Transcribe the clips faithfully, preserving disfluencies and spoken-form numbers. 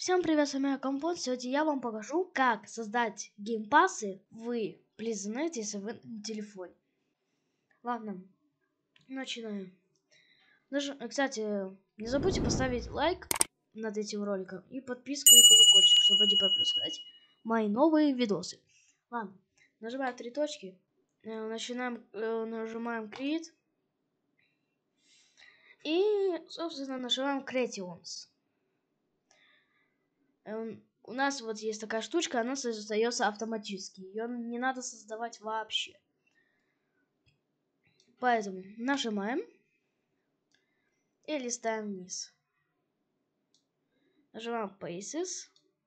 Всем привет, с вами Компот. Сегодня я вам покажу, как создать геймпассы в PlayStation, если вы на телефоне. Ладно, начинаем. Даже, кстати, не забудьте поставить лайк над этим роликом и подписку и колокольчик, чтобы не пропускать мои новые видосы. Ладно, нажимаем три точки, начинаем, нажимаем Create и, собственно, нажимаем Creations. У нас вот есть такая штучка, она создается автоматически. Ее не надо создавать вообще. Поэтому нажимаем и листаем вниз. Нажимаем Paces.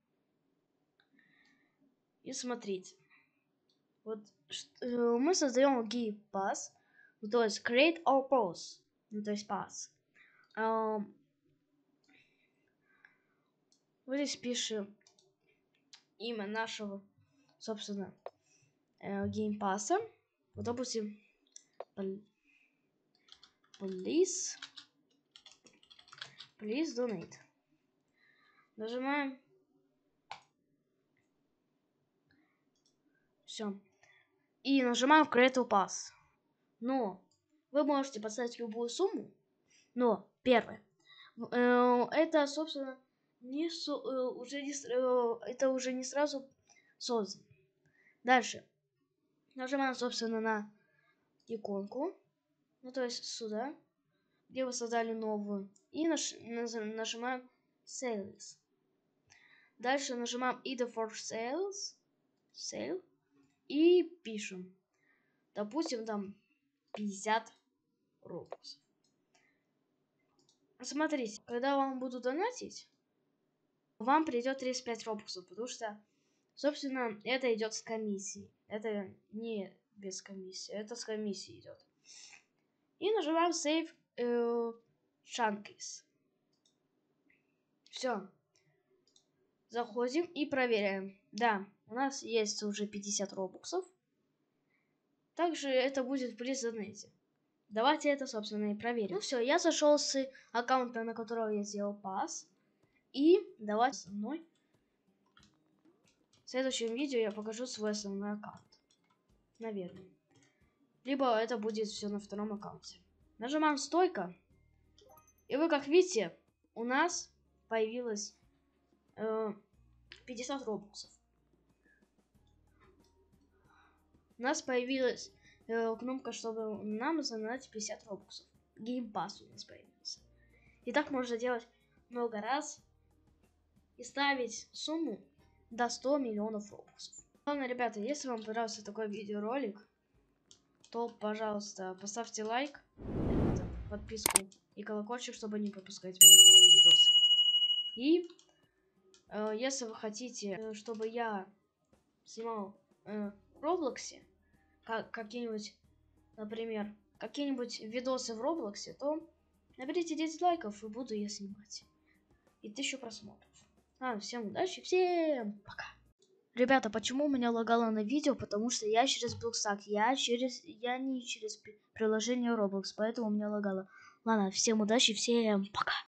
И смотрите. Вот мы создаем геймпасс. Ну, то есть create or pause. Ну, то есть pass. Um, вот здесь пишем имя нашего, собственно, геймпасса. Вот, допустим, please, please donate. Нажимаем. Все. И нажимаем Create Pass. Но вы можете поставить любую сумму. Но первое. Это, собственно, не со, уже не, это уже не сразу создано. Дальше. Нажимаем, собственно, на иконку. Ну, то есть сюда, где вы создали новую. И наж, нажимаем Sales. Дальше нажимаем Either for Sales. Sale. И пишем. Допустим, там пятьдесят робоксов. Смотрите, когда вам будут донатить, вам придет тридцать пять робоксов, потому что, собственно, это идет с комиссией. Это не без комиссии, это с комиссией идет. И нажимаем Save э, Chunkies. Все. Заходим и проверяем. Да, у нас есть уже пятьдесят робоксов. Также это будет при занятии. Давайте это, собственно, и проверим. Ну все, я зашел с аккаунта, на которого я сделал пас. И давайте со мной. В следующем видео я покажу свой основной аккаунт. Наверное. Либо это будет все на втором аккаунте. Нажимаем стойка. И вы, как видите, у нас появилось э, пятьдесят робоксов. У нас появилась э, кнопка, чтобы нам занять пятьдесят робоксов. Геймпасс у нас появился. И так можно делать много раз и ставить сумму до ста миллионов робоксов. Ладно, ребята, если вам понравился такой видеоролик, то, пожалуйста, поставьте лайк, подписку и колокольчик, чтобы не пропускать мои новые видосы. И э, если вы хотите, чтобы я снимал э, в Роблоксе, как, какие-нибудь, например, какие-нибудь видосы в Роблоксе, то наберите десять лайков и буду я снимать. И тысячу просмотров. Ладно, всем удачи, всем пока. Ребята, почему у меня лагало на видео? Потому что я через BlockStack, я через, я не через приложение Roblox, поэтому у меня лагало. Ладно, всем удачи, всем пока.